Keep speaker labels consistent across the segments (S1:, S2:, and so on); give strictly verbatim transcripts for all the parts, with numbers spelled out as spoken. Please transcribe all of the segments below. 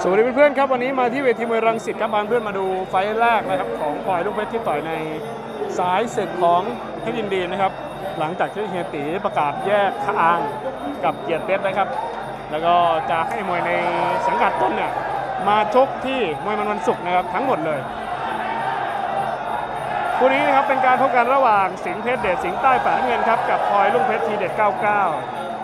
S1: สวัสดีเพื่อนๆครับวันนี้มาที่เวทีมวยรังสิตครับพาเพื่อนมาดูไฟล์แรกนะครับของพลอยลูกเพชรที่ต่อยในสายศึกของเพชรยินดีนะครับหลังจากที่เฮียตีประกาศแยกทางกับเกียรติเพชรนะครับแล้วก็จะให้มวยในสังกัดต้นเนี่ยมาชกที่มวยมันวันศุกร์นะครับทั้งหมดเลยคู่นี้นะครับเป็นการพบกันระหว่างสิงห์เพชรเดชสิงห์ใต้ฝ่ายน้ำเงินครับกับพลอยลูกเพชรทีเด็ดเก้าเก้า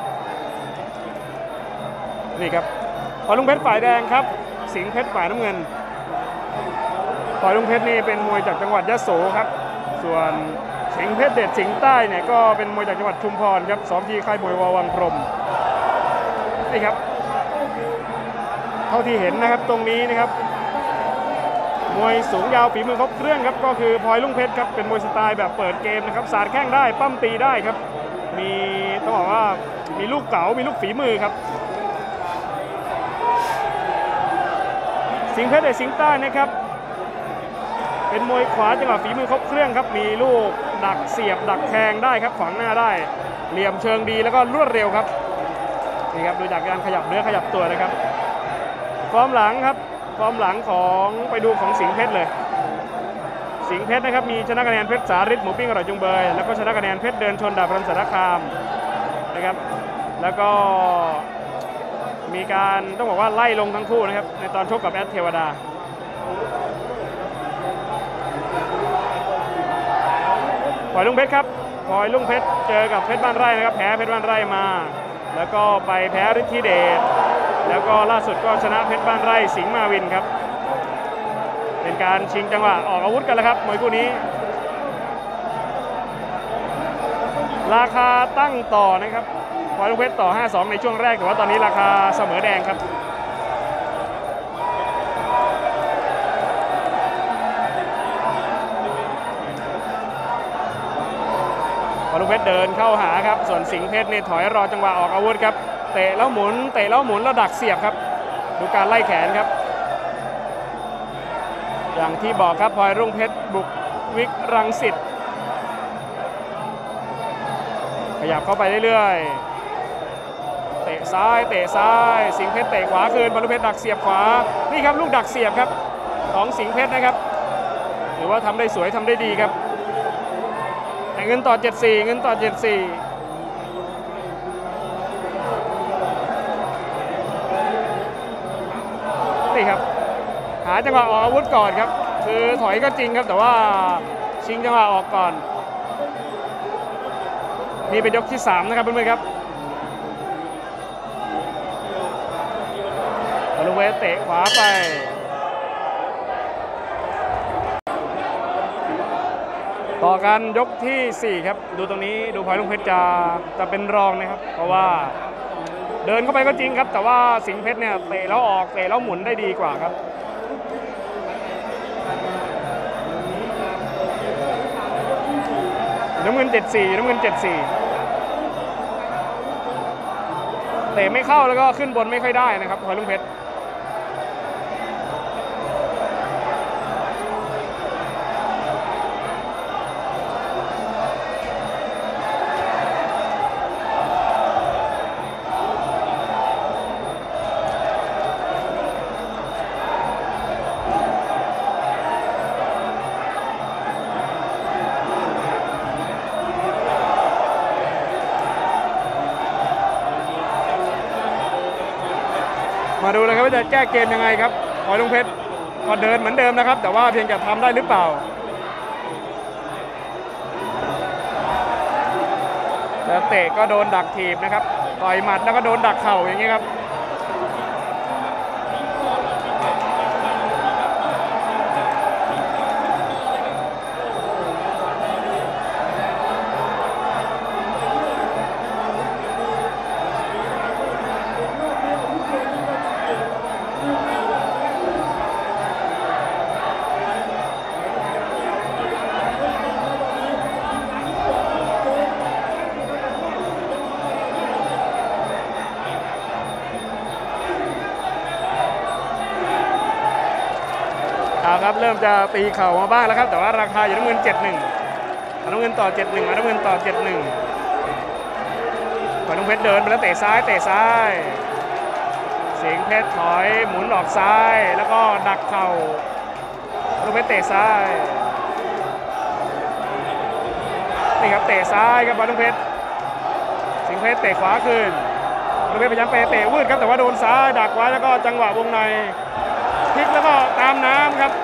S1: นี่ครับพลอยลุงเพชรฝ่ายแดงครับสิงห์เพชรฝ่ายน้ำเงินพลอยลุงเพชรนี่เป็นมวยจากจังหวัดยะโสครับส่วนสิงห์เพชรเดชสิงห์ใต้เนี่ยก็เป็นมวยจากจังหวัดชุมพรครับซ้อมที่ค่ายมวยววังพรหมนี่ครับเท่าที่เห็นนะครับตรงนี้นะครับมวยสูงยาวฝีมือครบเครื่องครับก็คือพลอยลุงเพชรครับเป็นมวยสไตล์แบบเปิดเกมนะครับสาดแข้งได้ปั้มตีได้ครับมีต้องบอกว่ามีลูกเก๋ามีลูกฝีมือครับสิงห์เพชรเดชสิงห์ใต้นะครับเป็นมวยขวาจังหวะฝีมือครบเครื่องครับมีลูกดักเสียบดักแทงได้ครับขวางหน้าได้เหลี่ยมเชิงดีแล้วก็รวดเร็วครับนี่ครับดูจากการขยับเนื้อขยับตัวนะครับฟอร์มหลังครับฟอร์มหลังของไปดูของสิงห์เพชรเลยสิงห์เพชรนะครับมีชนะคะแนนเพชรสาริตหมูปิ้งอร่อยจุงเบยแล้วก็ชนะคะแนนเพชรเดินชนดาบรันสารคามนะครับแล้วก็มีการต้องบอกว่าไล่ลงทั้งคู่นะครับในตอนชกกับแอดเทวดาพลอยลุงเพชรครับพลอยลุงเพชรเจอกับเพชรบ้านไร่นะครับแพ้เพชรบ้านไร่มาแล้วก็ไปแพ้ฤทธิเดชแล้วก็ล่าสุดก็ชนะเพชรบ้านไร่สิงห์มาวินครับเป็นการชิงจังหวะออกอาวุธกันแล้วครับมวยคู่นี้ราคาตั้งต่อนะครับพลอยลุงเพชรต่อ ห้าสอง ในช่วงแรกแต่ว่าตอนนี้ราคาเสมอแดงครับพลอยลุงเพชรเดินเข้าหาครับส่วนสิงห์เพชรนี่ถอยรอจังหวะออกอาวุธครับเตะแล้วหมุนเตะแล้วหมุนแล้วดักเสียบครับดูการไล่แขนครับอย่างที่บอกครับพลอยลุงเพชรบุกวิกรังสิตขยับเข้าไปเรื่อยๆเตะซ้ายเตะซ้ายสิงห์เพชรเตะขวาคืนพลอยลุงเพชรดักเสียบขวานี่ครับลูกดักเสียบครับของสิงห์เพชรนะครับหรือว่าทำได้สวยทำได้ดีครับแต่เงินต่อ เจ็ดสี่ เงินต่อ เจ็ดสี่นี่ครับหาจังหวะออกอาวุธก่อนครับคือถอยก็จริงครับแต่ว่าชิงจังหวะออกก่อนนี่เป็นยกที่สามนะครับเพื่อนๆครับพลอยลุงเพชรเตะขวาไปต่อกันยกที่สี่ครับดูตรงนี้ดูพลอยลุงเพชรจะจะเป็นรองนะครับเพราะว่าเดินเข้าไปก็จริงครับแต่ว่าสิงห์เพชรเนี่ยเตะแล้วออกเตะแล้วหมุนได้ดีกว่าครับน้ำเงิน เจ็ดสี่ น้ำเงิน เจ็ดสี่ เตะไม่เข้าแล้วก็ขึ้นบนไม่ค่อยได้นะครับพลอยลุงเพชรมาดูเลยครับว่าจะแก้เกมยังไงครับพลอยลุงเพชรก็เดินเหมือนเดิมนะครับแต่ว่าเพียงจะทำได้หรือเปล่าแล้วเตะก็โดนดักถีบนะครับต่อยหมัดแล้วก็โดนดักเข่าอย่างนี้ครับครับเริ่มจะตีเข่ามาบ้างแล้วครับแต่ว่าราคาอยู่น้ำเงิน เจ็ดหนึ่ง น้ำเงินต่อ เจ็ดหนึ่ง น้ำเงินต่อ เจ็ดหนึ่ง พลอยลุงเพชรเดินไปแล้วเตะซ้ายเตะซ้ายสิงห์เพชรถอยหมุนออกซ้ายแล้วก็ดักเข่าลูกเพชรเตะซ้ายนี่ครับเตะซ้ายครับบอลลูกเพชรสิงห์เพชรเตะขวาคืนลูกเพชรพยายามไปเตะวืดครับแต่ว่าโดนซ้ายดักไว้แล้วก็จังหวะวงในพลิกแล้วก็ตามน้ำครับ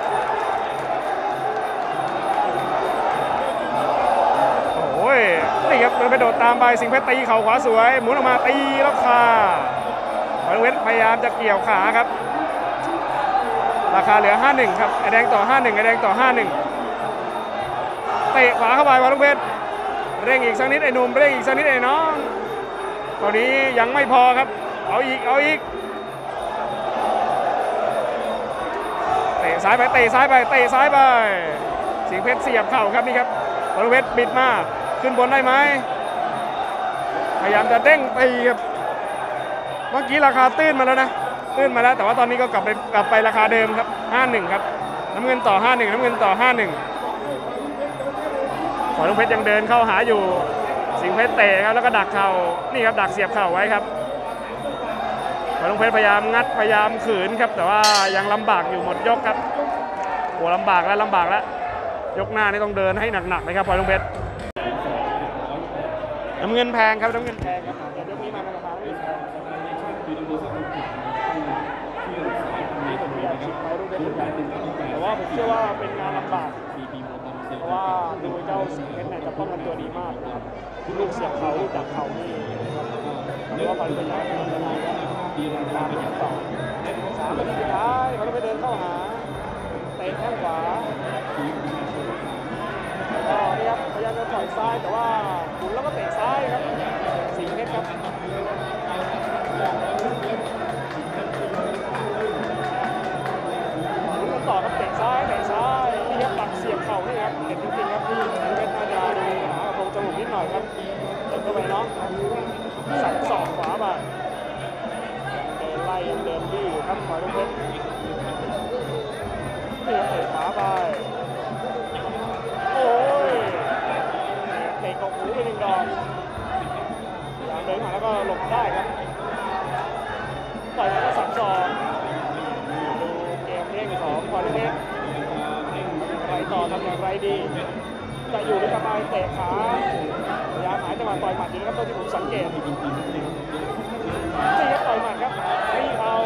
S1: โอ้ยนี่ครับลูกเพชรโดดตามไปสิงห์เพชรตีเข่าขวาสวยหมุนออกมาตีแล้วคาบอลลูกเพชรพยายามจะเกี่ยวขาครับราคาเหลือ ห้าหนึ่ง ครับไอแดงต่อ ห้าหนึ่ง ไอแดงต่อ ห้าหนึ่ง เตะขวาเข้าไปบอลลูกเพชรเร่งอีกสักนิดไอ้หนุ่มเร่งอีกสักนิดไอ้น้องตอนนี้ยังไม่พอครับเอาอีกเอาอีกเตะซ้ายไปเตะซ้ายไปเตะซ้ายไปสิงห์เพชรเสียบเข่าครับนี่ครับบอลลูกเพชรบิดมาขึ้นบนได้ไหมพยายามจะเด้งตีครับเมื่อกี้ราคาตื้นมาแล้วนะตื้นมาแล้วแต่ว่าตอนนี้ก็กลับไปกลับไปราคาเดิมครับ ห้าหนึ่ง ครับน้ำเงินต่อ ห้าหนึ่ง น้ำเงินต่อ ห้าหนึ่ง ขอลูกเพชรยังเดินเข้าหาอยู่สิงห์เพชรเตะครับแล้วก็ดักเข่านี่ครับดักเสียบเข่าไว้ครับขอลูกเพชรพยายามงัดพยายามขืนครับแต่ว่ายังลำบากอยู่หมดยกครับโหลำบากแล้วลำบากแล้วยกหน้านี่ต้องเดินให้หนักๆนะครับขอลูกเพชรน้ำเงินแพงครับน้ำเงินแพงครับเดี๋ยวยกนี้มาในราคาไม่แพงแต่ว่าผมเชื่อว่าเป็นงานลำบากเพราะว่าดูเจ้าสิงห์เพชรเนี่ยจะป้องกันตัวดีมากนะครับลูกเสียบเข่าลูกดักเข่านี่หรือว่ามันเป็นการเป็นอะไรครับตามติดต่อสามนาทีสุดท้ายเขาต้องไปเดินเข้าหาเตะแข้งขวาก็นี่ครับพยายามจะต่อยซ้ายแต่ว่าหมุนแล้วก็เตะซ้ายครับสิงห์เพชรครับต่อครับเตะซ้ายเตะซ้ายนี่ครับตัดเสียบเข่านี่ครับเด็ดจริงๆครับนี่เพชรน่าจะดูหากระโปรงจมูกนิดหน่อยครับเดินเข้าไปน้องสันศอกขวาไปเดินไล่ยังเดินดื้ออยู่ครับขวาลูกเพชรนี่ครับเตะขวาไปโอ้ยเตะกบหูไปหนึ่งดอกอย่างเดินมาแล้วก็หลบได้ครับต่อยแล้วก็สันศอกเร่งของควอลเลนไรต่อทำอย่างไรดีจะอยู่หรือจะไปเตะขาพยายามหายจังหวะต่อยหมัดอยู่นะครับตัวที่ผมสังเกตนี่ครับต่อยหมัดครับไม่เอา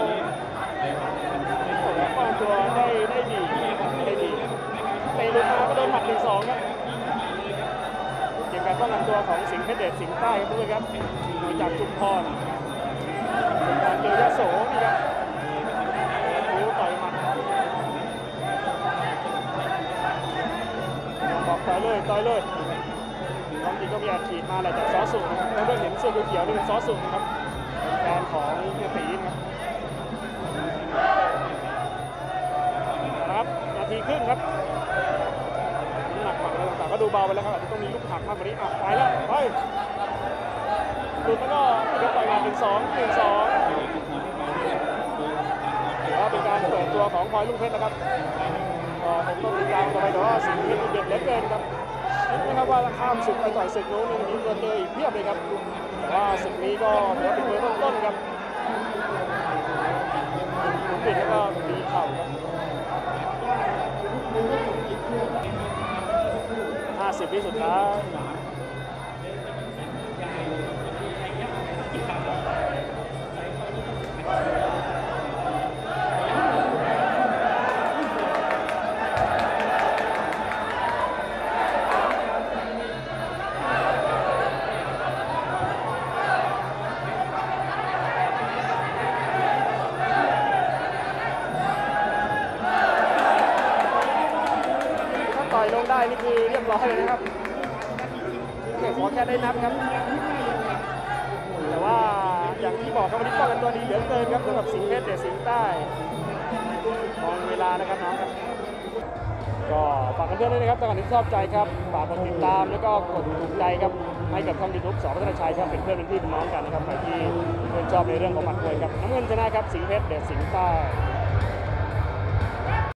S1: แล้วป้องตัวได้ได้ดีได้ดีเตะลุกมาก็โดนหมัดหนึ่งสองครับเกมการป้องกันตัวของสิงห์เพชรเดชสิงห์ใต้ครับด้วยครับมาจากชุมพรเป็นการเจอยโสนี่ครับต่อยหมัดบอกต่อยเลยต่อยเลยความจริงก็มีอาชีพมาแหละจากซอสูงนะครับเราได้เห็นเสื้อเขียวนี่เป็นซอสูงนะครับแฟนของเฮียตีนะครับนาทีครึ่งครับหนักฝั่งอะไรต่างๆก็ดูเบาไปแล้วครับอาจจะต้องมีลูกหักมากกว่านี้อ่ะไปแล้วไปดูแล้วก็นี่ครับต่อยมาหนึ่งสองหนึ่งสองเป็นการเปิดตัวของพลอยลูกเพชรนะครับก็ผมต้องติดตามต่อไปแต่ว่าสิ่งที่เด็ดเหลือเกินครับคิดนะครับว่าข้ามศึกไปต่อยศึกนู้นมีตัวเจออีกเพียบเลยครับแต่ว่าศึกนี้ก็ถือว่าเป็นมวยต้นๆครับปิดแล้วก็ตีเข่าครับห้าสิบวิสุดท้ายต่อยลงได้นี่คือเรียบร้อยเลยนะครับแค่ขอแค่ได้นับครับแต่ว่าอย่างที่บอกครับวันนี้ป้องกันตัวดีเหลือเกินครับสำหรับสิงห์เพชรเดชสิงห์ใต้มองเวลานะครับน้องครับก็ฝากกันเพื่อนด้วยนะครับถ้าใครชอบใจครับฝากกดติดตามแล้วก็กดถูกใจครับให้กับช่องยูทูบสอพัฒนาชัยครับเป็นเพื่อนเป็นพี่เป็นน้องกันนะครับใครที่ชื่นชอบในเรื่องของหมัดมวยครับน้ำเงินชนะครับสิงห์เพชรเดชสิงห์ใต้